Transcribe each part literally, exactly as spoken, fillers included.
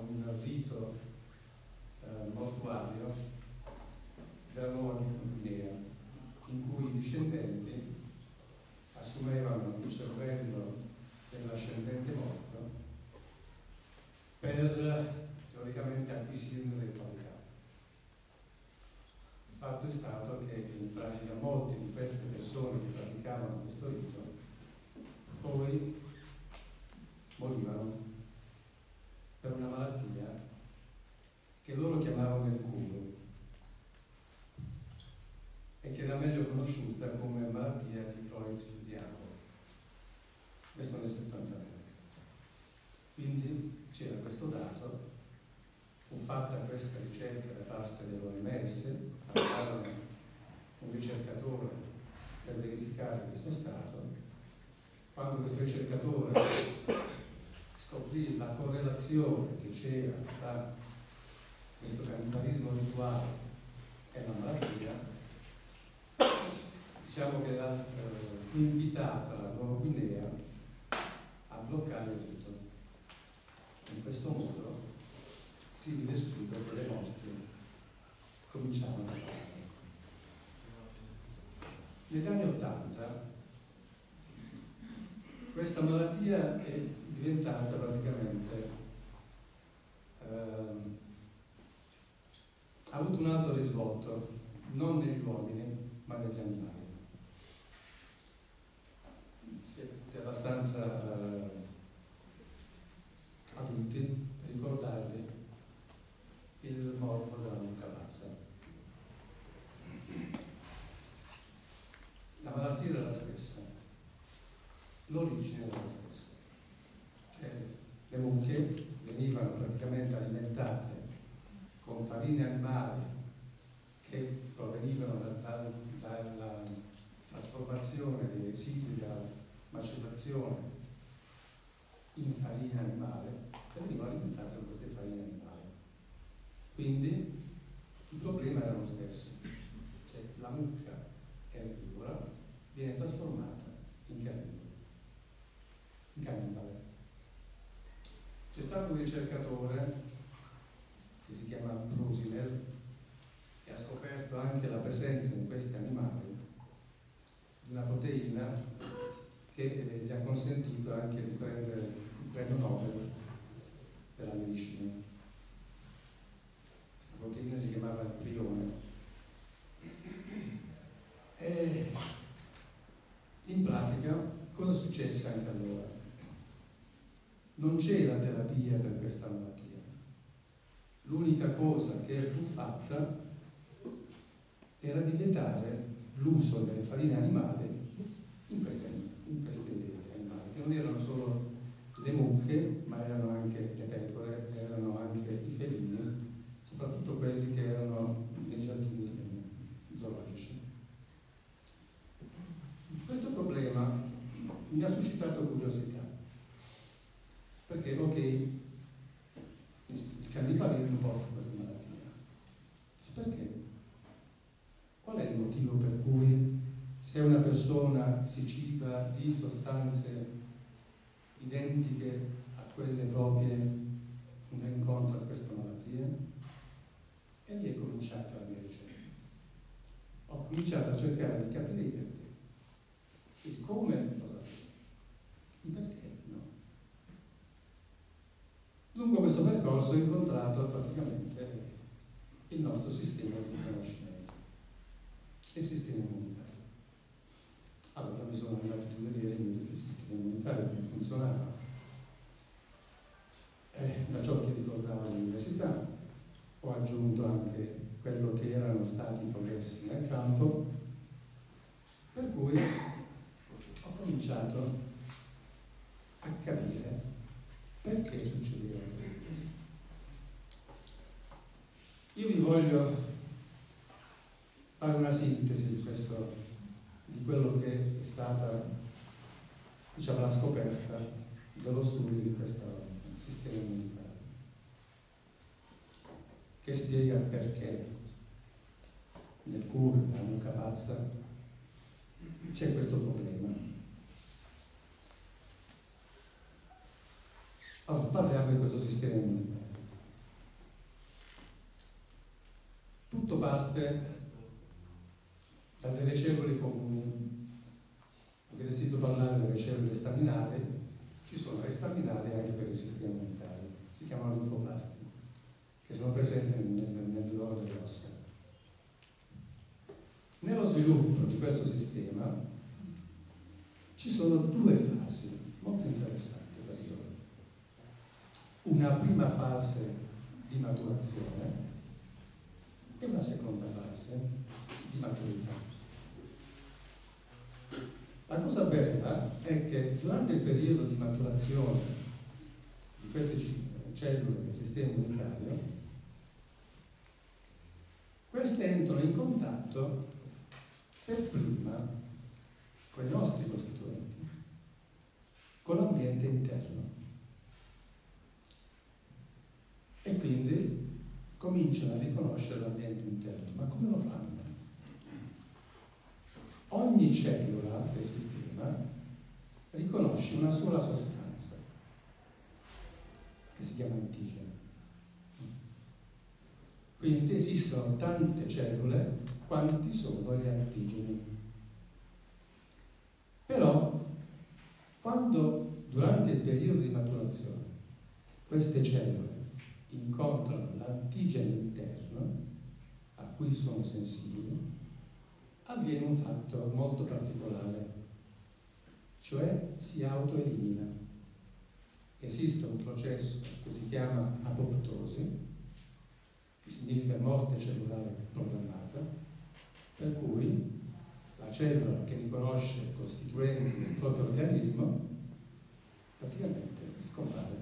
un rito eh, mortuario della Nuova Guinea, in cui i discendenti assumevano il cervello dell'ascendente morto per teoricamente acquisirne le qualità. Il fatto è stato che in pratica molte di queste persone che praticavano questo rito poi morivano per una malattia che loro chiamavano il culo e che era meglio conosciuta come malattia di Creutzfeldt-Jakob. Questo nel settantanove. Quindi c'era questo dato, fu fatta questa ricerca da parte dell'O M S, passarono un ricercatore per verificare questo stato. Quando questo ricercatore scoprì la correlazione che c'era tra questo cannibalismo rituale e la malattia, diciamo che la, eh, fu invitata la Nuova Guinea a bloccare il rito. In questo modo si vide subito che le morti cominciavano a fare. Negli anni Ottanta questa malattia è diventata praticamente, ehm, ha avuto un altro risvolto, non negli uomini, ma negli animali. Siete abbastanza eh, adulti per ricordarvi il morbo della mucca pazza. La malattia era la stessa, l'origine era la stessa. Cioè, le mucche venivano praticamente alimentate con farine animali che provenivano da, da, dalla trasformazione dei residui della macellazione in farina animale e venivano alimentate con queste farine animali. Quindi il problema era lo stesso, cioè la mucca erbivora viene trasformata in carnivoro, in cannibale. C'è stato un ricercatore che si chiama Brusinel che ha scoperto anche la presenza in questi animali di una proteina che eh, gli ha consentito anche di prendere il premio Nobel per la medicina. La proteina si chiamava il prione. E in pratica cosa successe anche allora? Non c'era terapia per questa malattia. L'unica cosa che fu fatta era di vietare l'uso delle farine animali in questi, in questi animali, che non erano solo le mucche, ma erano anche le pecore, erano anche i felini, soprattutto quelli che erano nei giardini zoologici. Questo problema mi ha suscitato curiosità, perché ok, il cannibalismo porta questa malattia. Perché? Qual è il motivo per cui se una persona si ciba di sostanze identiche a quelle proprie non va incontro a questa malattia? E lì è cominciata la mia ricerca. Ho cominciato a cercare di capire il perché. Il come lo sapevo, il perché no. Lungo questo percorso ho incontrato praticamente il nostro sistema di riconoscimento, il sistema immunitario. Allora mi sono andato a vedere il sistema immunitario come funzionava. Eh, da ciò che ricordavo all'università ho aggiunto anche quello che erano stati i progressi nel campo, per cui ho cominciato a capire perché succedeva queste cose. Io vi voglio fare una sintesi di, questo, di quello che è stata, diciamo, la scoperta dello studio di questo sistema immunitario, che spiega perché nel cuore della mucca pazza c'è questo problema. Allora, parliamo di questo sistema immunitario. parte da delle cellule comuni. Avete sentito parlare delle cellule staminali, ci sono le staminali anche per il sistema immunitario, si chiamano linfoblasti, che sono presenti nel, nel midollo delle ossa. Nello sviluppo di questo sistema ci sono due fasi molto interessanti per io. Una prima fase di maturazione e una seconda fase di maturità. La cosa bella è che durante il periodo di maturazione di queste cellule del sistema immunitario, queste entrano in contatto per prima con i nostri costituenti, con l'ambiente interno. E quindi cominciano a riconoscere l'ambiente interno. Ma come lo fanno? Ogni cellula del sistema riconosce una sola sostanza che si chiama antigene. Quindi esistono tante cellule quanti sono gli antigeni. Però quando durante il periodo di maturazione queste cellule incontrano l'antigene interno a cui sono sensibili, avviene un fatto molto particolare, cioè si autoelimina. Esiste un processo che si chiama apoptosi, che significa morte cellulare programmata, per cui la cellula che riconosce i costituenti del proprio organismo praticamente scompare.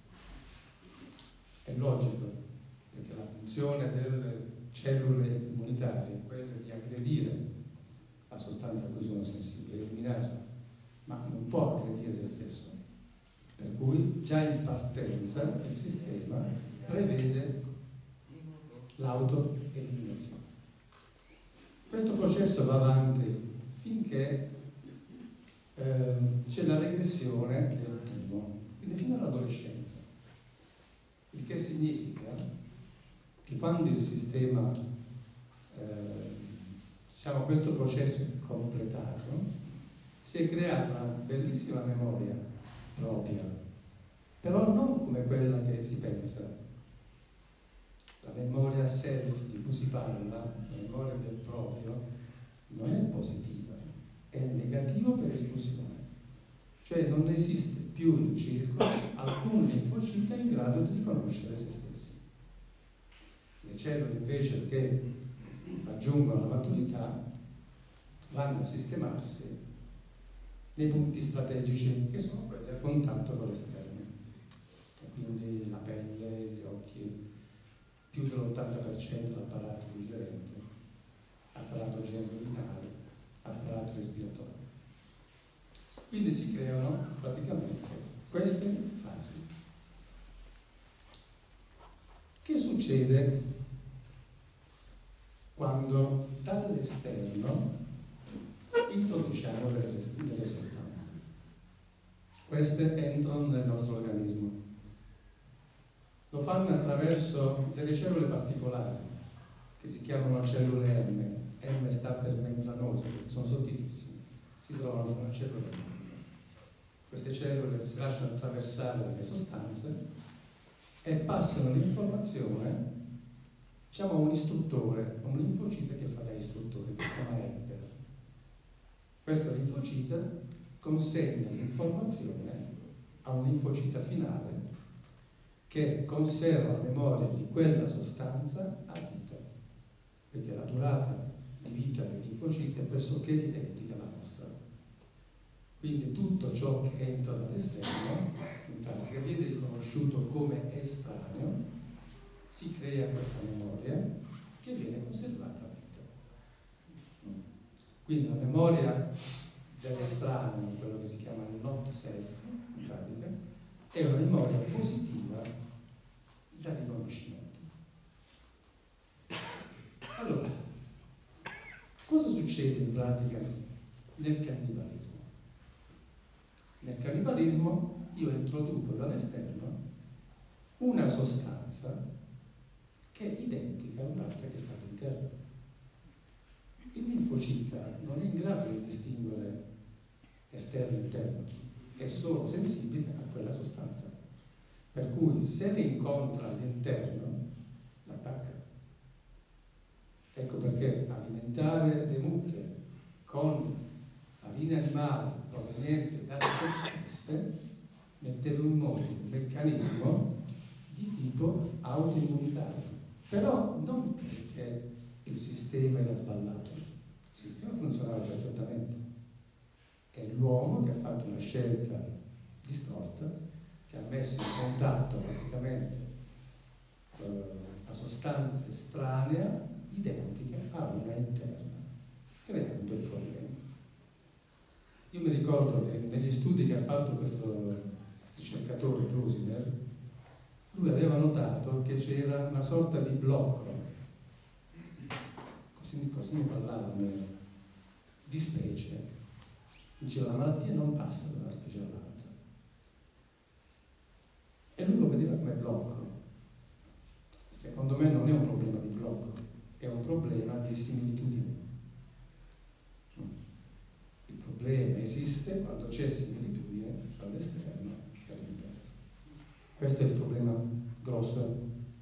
È logico, perché la funzione delle cellule immunitarie è quella di aggredire la sostanza a cui sono sensibili, eliminarla, ma non può aggredire se stesso. Per cui già in partenza il sistema prevede l'autoeliminazione. Questo processo va avanti finché eh, c'è la regressione del timo, quindi fino all'adolescenza. Il che significa che quando il sistema, eh, diciamo, questo processo è completato, si è creata una bellissima memoria propria, però non come quella che si pensa. La memoria self di cui si parla, la memoria del proprio, non è positiva, è negativa per esclusione. Cioè non esiste più in circolo alcun linfocita in grado di riconoscere se stessi. Le cellule invece che raggiungono la maturità vanno a sistemarsi nei punti strategici che sono quelli a contatto con l'esterno. E quindi la pelle, gli occhi, più dell'ottanta per cento dell'apparato digerente, apparato genitale, apparato respiratorio. Quindi si creano praticamente queste fasi. Che succede quando dall'esterno introduciamo delle, delle sostanze? Queste entrano nel nostro organismo. Lo fanno attraverso delle cellule particolari che si chiamano cellule M. M sta per membranose, sono sottilissime, si trovano fra cellule. Queste cellule si lasciano attraversare dalle sostanze e passano l'informazione, diciamo, a un istruttore, a un linfocita che fa da istruttore, che si chiama Emper. Questo linfocita consegna l'informazione a un linfocita finale che conserva la memoria di quella sostanza a vita, perché la durata di vita dei linfociti è pressoché identica alla nostra. Quindi tutto ciò che entra dall'esterno, in pratica, viene riconosciuto come estraneo, si crea questa memoria che viene conservata a vita. Quindi la memoria dell'estraneo, quello che si chiama not self, in pratica, è una memoria positiva da riconoscimento. Allora, cosa succede in pratica nel cannibalismo? Nel cannibalismo io introduco dall'esterno una sostanza che è identica a un'altra che è stata interna. Il linfocita non è in grado di distinguere esterno e interno, è solo sensibile a quella sostanza. Per cui se ne incontra all'interno, l'attacca. Ecco perché alimentare le mucche con farine animali provenienti dalle stesse metteva in moto un meccanismo di tipo autoimmunitario. Però non perché il sistema era sballato, il sistema funzionava perfettamente. È l'uomo che ha fatto una scelta distorta, che ha messo in contatto praticamente eh, la sostanza estranea identica a una interna, creando il problema. Io mi ricordo che negli studi che ha fatto questo ricercatore Krusiner, lui aveva notato che c'era una sorta di blocco, così, così ne parlavano, di specie. Diceva la malattia non passa da una specie all'altra. E lui lo vedeva come blocco. Secondo me non è un problema di blocco, è un problema di similitudine. Il problema esiste quando c'è similitudine tra l'esterno e l'interno. Questo è il problema grosso.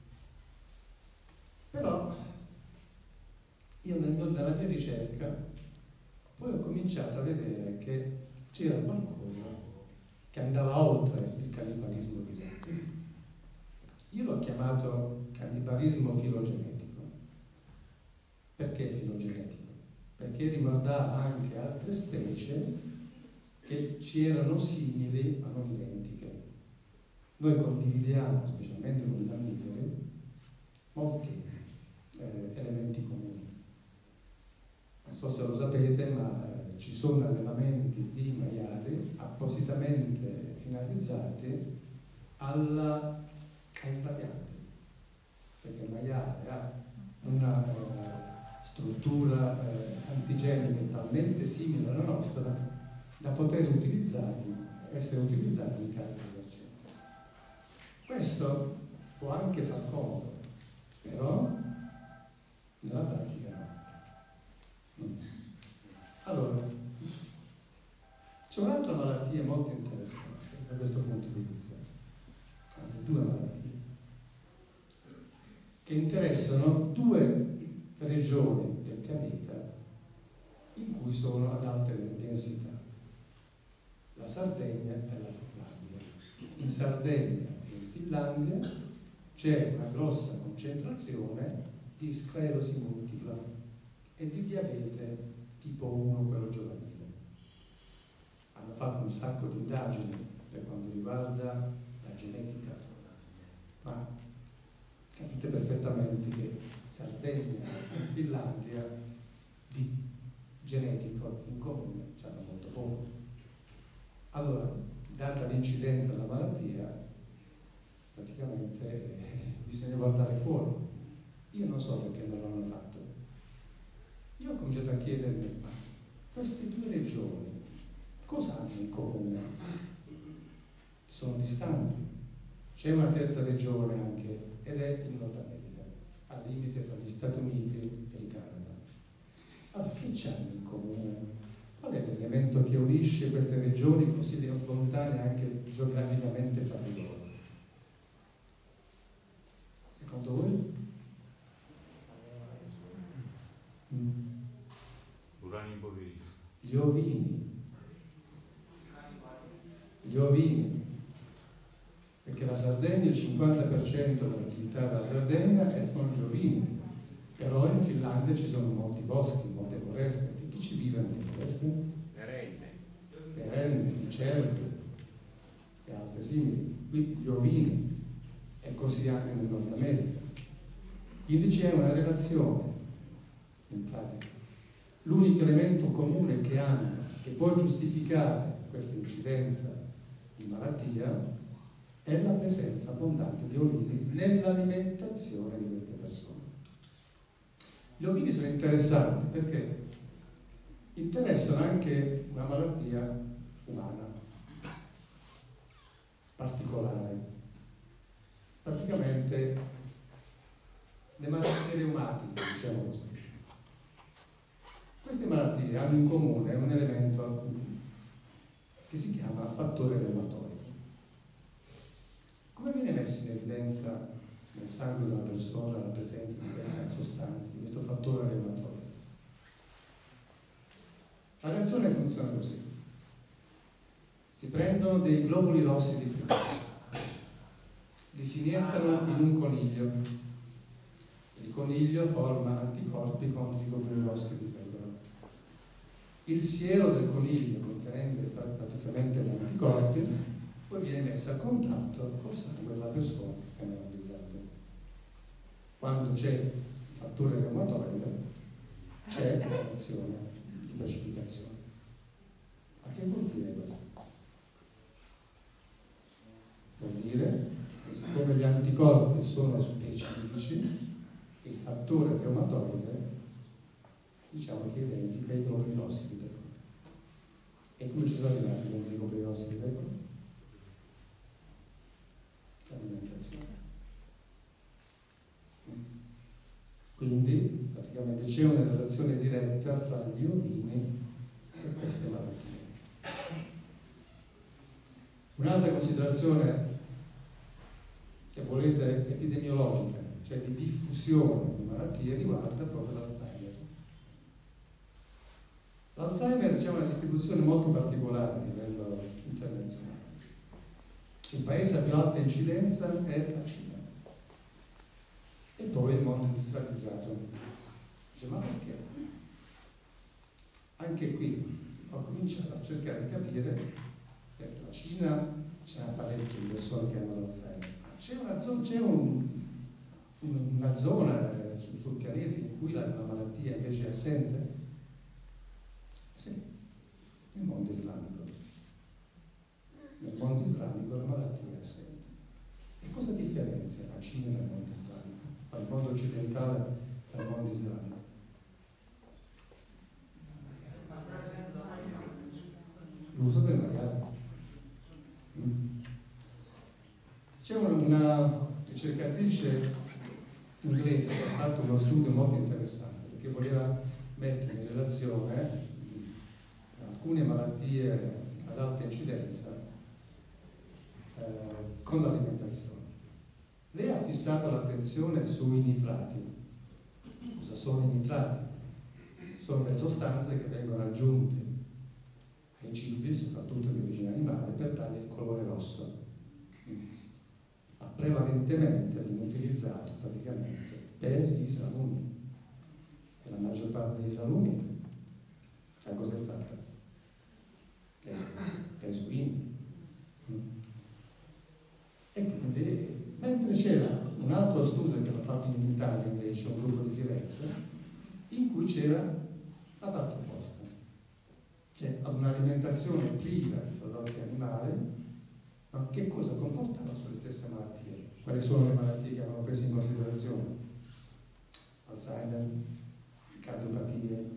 Però io nel mio, nella mia ricerca poi ho cominciato a vedere che c'era qualcosa che andava oltre il cannibalismo diretto. Io l'ho chiamato cannibalismo filogenetico. Perché filogenetico? Perché riguardava anche altre specie che ci erano simili ma non identiche. Noi condividiamo, specialmente con i mammiferi, molti eh, elementi comuni. Non so se lo sapete, ma eh, ci sono allevamenti di maiali appositamente finalizzati alla, ai varianti, perché il maiale ha una uh, struttura uh, antigenica talmente simile alla nostra da poter utilizzati, essere utilizzati in caso di emergenza. Questo può anche far comodo, però nella pratica no. Allora, c'è un'altra malattia molto interessante da questo punto di vista, anzi due malattie, che interessano due regioni del pianeta in cui sono ad alta densità, la Sardegna e la Finlandia. In Sardegna e in Finlandia c'è una grossa concentrazione di sclerosi multipla e di diabete tipo uno, quello giovanile. Hanno fatto un sacco di indagini per quanto riguarda la genetica, ma capite perfettamente che Sardegna e Finlandia di genetico in comune hanno molto poco. Allora, data l'incidenza della malattia, praticamente eh, bisogna guardare fuori. Io non so perché non l'hanno fatto. Io ho cominciato a chiedermi, ma queste due regioni cosa hanno in comune? Sono distanti. C'è una terza regione anche, ed è in Nord America, al limite tra gli Stati Uniti e il Canada. Allora, che c'hanno in comune? Qual è l'elemento che unisce queste regioni così lontane anche geograficamente fra di loro? Secondo voi? Mm. Urani impoverito. Gli ovini. Gli ovini. Perché la Sardegna, il cinquanta per cento dell'attività della Sardegna sono gli ovini. Però in Finlandia ci sono molti boschi, molte foreste. E chi ci vive nelle foreste? Le renne. Le renne, i cervi e altre simili. Quindi gli ovini. E così anche nel Nord America. Quindi c'è una relazione, in pratica. L'unico elemento comune che hanno, che può giustificare questa incidenza di malattia, è la presenza abbondante di ovini nell'alimentazione di queste persone. Gli ovini sono interessanti perché interessano anche una malattia umana particolare. Praticamente le malattie reumatiche, diciamo così. Queste malattie hanno in comune un elemento che si chiama fattore reumatoide. Come viene messo in evidenza nel sangue della persona la presenza di questa sostanza, di questo fattore reumatoide? La reazione funziona così. Si prendono dei globuli rossi di fluido, li si iniettano in un coniglio. Il coniglio forma anticorpi contro i globuli rossi di pecora. Il siero del coniglio, contenente praticamente gli anticorpi, poi viene messo a contatto col sangue della persona che sta analizzando. Quando c'è il fattore reumatoide, c'è l'azione di precipitazione. Ma che vuol dire questo? Vuol dire che siccome gli anticorpi sono specifici, il fattore reumatoide, diciamo che identifica i globuli rossi di pecora. E come ci sono arrivati con i globuli rossi di pecora? L'alimentazione. Quindi praticamente c'è una relazione diretta fra gli urini e queste malattie. Un'altra considerazione, se volete, epidemiologica, cioè di diffusione di malattie, riguarda proprio l'Alzheimer. L'Alzheimer c'è una distribuzione molto particolare a livello internazionale. Il paese a più alta incidenza è la Cina. E poi il mondo industrializzato. Dice, ma perché? Anche qui ho cominciato a cercare di capire che la Cina c'è parecchie persone che hanno l'Alzheimer. C'è una zona, c'è un, una zona sul, sul pianeta in cui la, la malattia invece è assente? Sì, il mondo islamico. Nel mondo islamico la malattia è assente. E cosa differenzia la Cina dal mondo islamico? Dal mondo occidentale dal mondo islamico? L'uso del maiale. C'è una, una ricercatrice inglese che ha fatto uno studio molto interessante perché voleva mettere in relazione alcune malattie ad alta incidenza eh, con l'alimentazione. Lei ha fissato l'attenzione sui nitrati. Cosa sono i nitrati? Sono le sostanze che vengono aggiunte ai cibi, soprattutto di origine animale, per dargli il colore rosso. Ma prevalentemente viene utilizzato praticamente per gli salumi. E la maggior parte degli salumi, cioè cosa è fatta? Che è suini. E quindi, mentre c'era un altro studio che hanno fatto in Italia invece, un gruppo di Firenze, in cui c'era la parte opposta, cioè ad un'alimentazione priva di prodotti animali, ma che cosa comportava sulle stesse malattie? Quali sono le malattie che avevano preso in considerazione? Alzheimer, cardiopatie,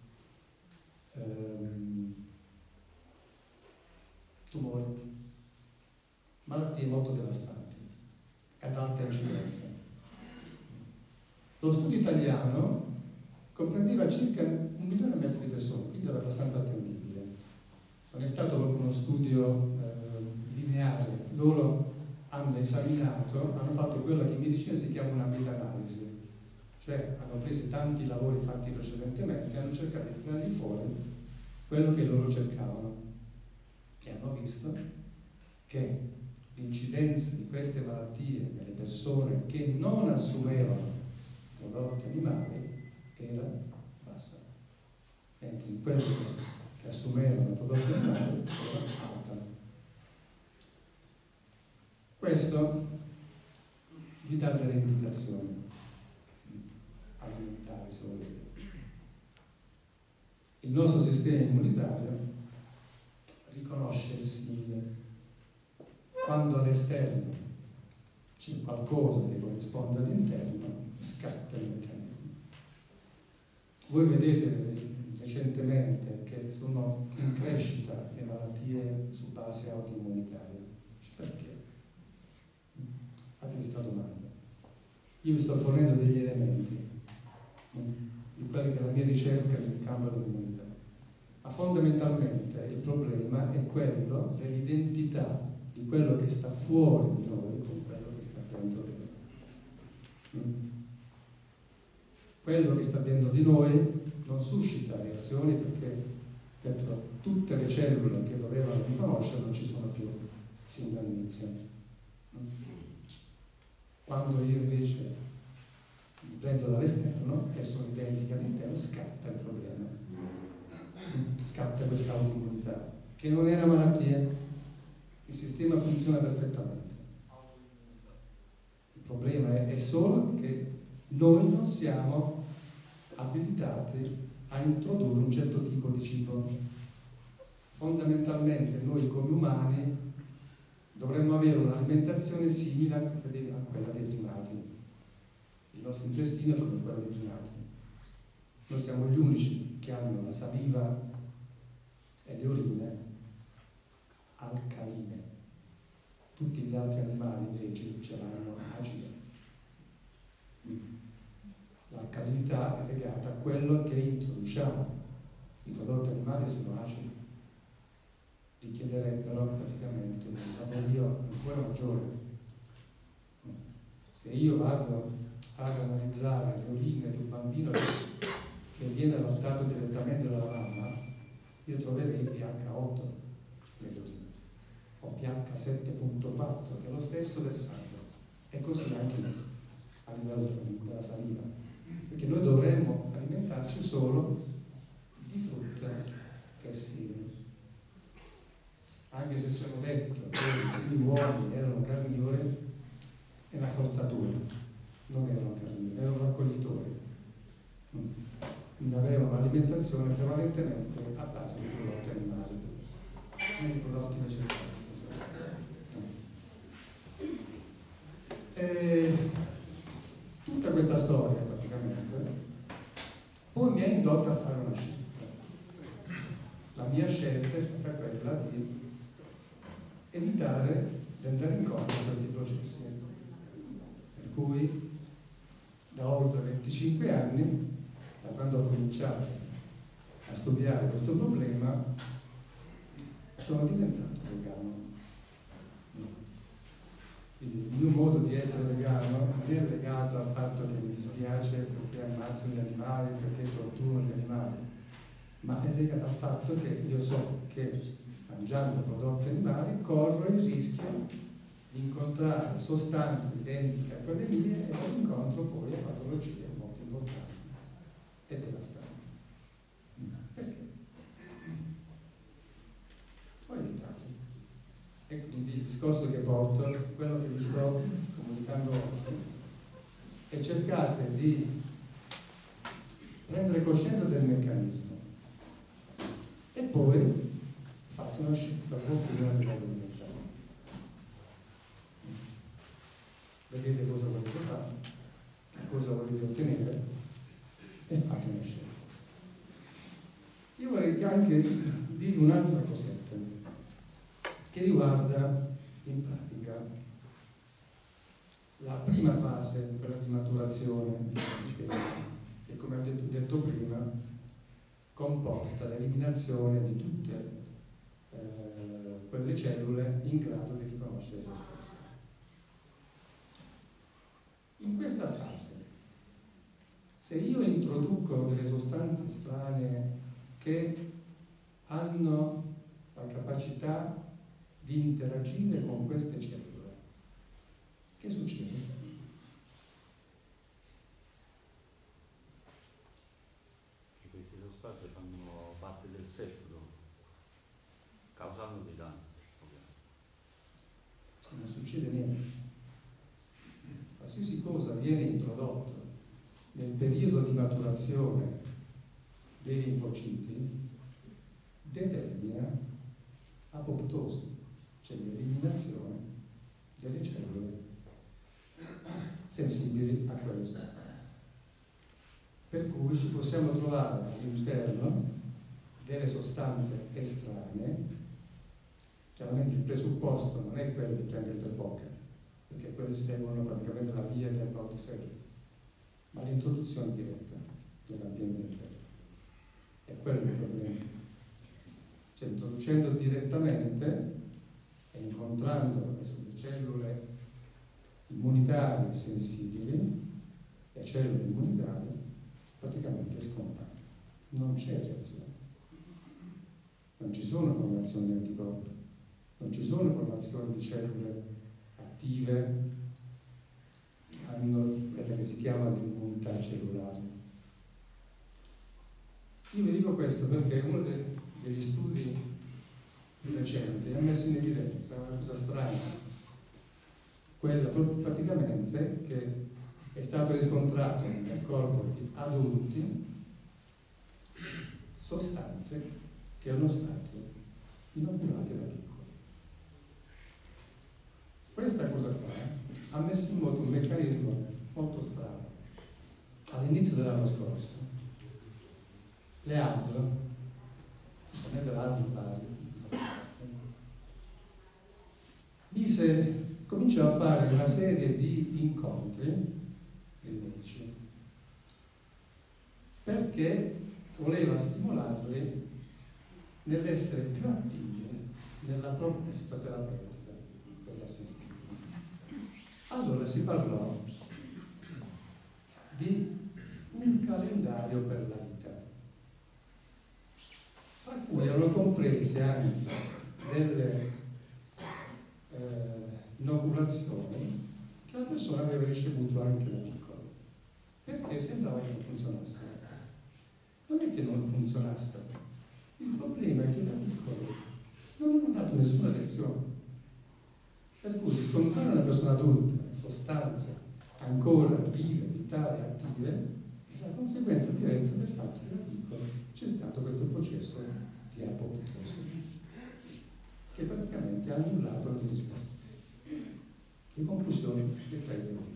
ehm, tumori, malattie molto devastanti ad alta incidenza. Lo studio italiano comprendeva circa un milione e mezzo di persone, quindi era abbastanza attendibile. Non è stato proprio uno studio eh, lineare. Loro hanno esaminato, hanno fatto quella che in medicina si chiama una meta-analisi, cioè hanno preso tanti lavori fatti precedentemente e hanno cercato di tirarli fuori quello che loro cercavano e hanno visto che l'incidenza di queste malattie nelle persone che non assumevano prodotti animali era bassa, mentre in quelle che assumevano prodotti animali era alta. Questo vi dà delle indicazioni alimentari, se volete. Il nostro sistema immunitario riconosce il simile. Quando all'esterno c'è qualcosa che corrisponde all'interno, scatta il meccanismo. Voi vedete recentemente che sono in crescita le malattie su base autoimmunitaria. Perché? Fatevi questa domanda. Io vi sto fornendo degli elementi di quelli che la mia ricerca mi campo dell'immunità. Ma fondamentalmente il problema è quello dell'identità di quello che sta fuori di noi con quello che sta dentro di noi. Mm. Quello che sta dentro di noi non suscita reazioni perché dentro tutte le cellule che dovevano riconoscere non ci sono più sin dall'inizio. Mm. Quando io invece mi prendo dall'esterno e sono identiche all'interno, scatta il problema. Scatta questa autoimmunità, che non è una malattia, il sistema funziona perfettamente. Il problema è, è solo che noi non siamo abilitati a introdurre un certo tipo di cibo. Fondamentalmente noi come umani dovremmo avere un'alimentazione simile a quella dei primati. Il nostro intestino è come quello dei primati. Noi siamo gli unici che hanno la saliva e le urine alcaline. Tutti gli altri animali invece ce l'hanno acida. L'alcalinità è legata a quello che introduciamo. I prodotti animali sono acidi. Richiederebbero praticamente un lavorio ancora maggiore. Se io vado ad analizzare le urine di un bambino che viene allattato direttamente dalla mamma, io troverei P H otto nelle urine, o P H sette virgola quattro, che è lo stesso del sangue, e così anche a livello della saliva, perché noi dovremmo alimentarci solo di frutta e semi. Anche se sono detto che i primi uomini erano carnivori, è una forzatura, non erano carnivori, erano raccoglitori. Quindi avevano un'alimentazione prevalentemente a base di prodotti animali, non di prodotti vegetali. E tutta questa storia praticamente poi mi ha indotto a fare una scelta. La mia scelta è stata quella di evitare di andare incontro a questi processi. Per cui da oltre venticinque anni, da quando ho cominciato a studiare questo problema, sono diventato vegano. Quindi il mio modo di essere vegano non è legato al fatto che mi dispiace perché ammazzo gli animali, perché torturo gli animali, ma è legato al fatto che io so che mangiando prodotti animali corro il rischio di incontrare sostanze identiche a quelle mie e incontro poi a patologie molto importanti e devastanti. Perché? Ho evitato. E quindi il discorso che porto, quello che vi sto comunicando oggi, è cercate di prendere coscienza del meccanismo e poi fate una scelta opportuna di modo di mangiare. Vedete cosa volete fare, cosa volete ottenere e fate una scelta. Io vorrei anche dirvi un'altra cosetta che riguarda in pratica la prima fase, quella di maturazione del sistema, che come ho detto, detto prima comporta l'eliminazione di tutte eh, quelle cellule in grado di riconoscere se stesse. In questa fase, se io introduco delle sostanze strane che hanno la capacità di interagire con queste cellule, che succede? Che queste sostanze fanno parte del selfro, causando dei danni. Non succede niente. Qualsiasi cosa viene introdotto nel periodo di maturazione dei linfociti determina apoptosi, cioè l'eliminazione delle cellule sensibili a quelle sostanze. Per cui ci possiamo trovare all'interno delle sostanze estranee. Chiaramente il presupposto non è quello di prendere per bocca, perché quelle seguono praticamente la via del Nord-Sud, ma l'introduzione diretta nell'ambiente interno. È quello il problema. Cioè, introducendo direttamente e incontrando sulle cellule immunitarie sensibili e cellule immunitarie, praticamente scompare. Non c'è reazione. Non ci sono formazioni di anticorpi, non ci sono formazioni di cellule attive, hanno quella che si chiama l'immunità cellulare. Io vi dico questo perché uno dei, degli studi recenti ha messo in evidenza una cosa strana, quella praticamente che è stato riscontrato nel corpo di adulti sostanze che erano state inoculate da piccoli. Questa cosa qua ha messo in moto un meccanismo molto strano. All'inizio dell'anno scorso le A S L, non è l'A S L, mise, cominciò a fare una serie di incontri dei medici perché voleva stimolarli nell'essere più attivi nella proposta terapeutica per l'assistita. Allora si parlò di un calendario per la vita, tra cui erano comprese anche delle eh, inoculazioni che la persona aveva ricevuto anche da piccolo, perché sembrava che non funzionasse. Non è che non funzionasse, il problema è che da piccolo non hanno dato nessuna lezione, per cui riscontrare una persona adulta sostanze ancora vive, vitali, attive è la conseguenza diretta del fatto che da piccolo c'è stato questo processo di apoptosi che praticamente ha annullato ogni risposta. Le conclusioni che prendo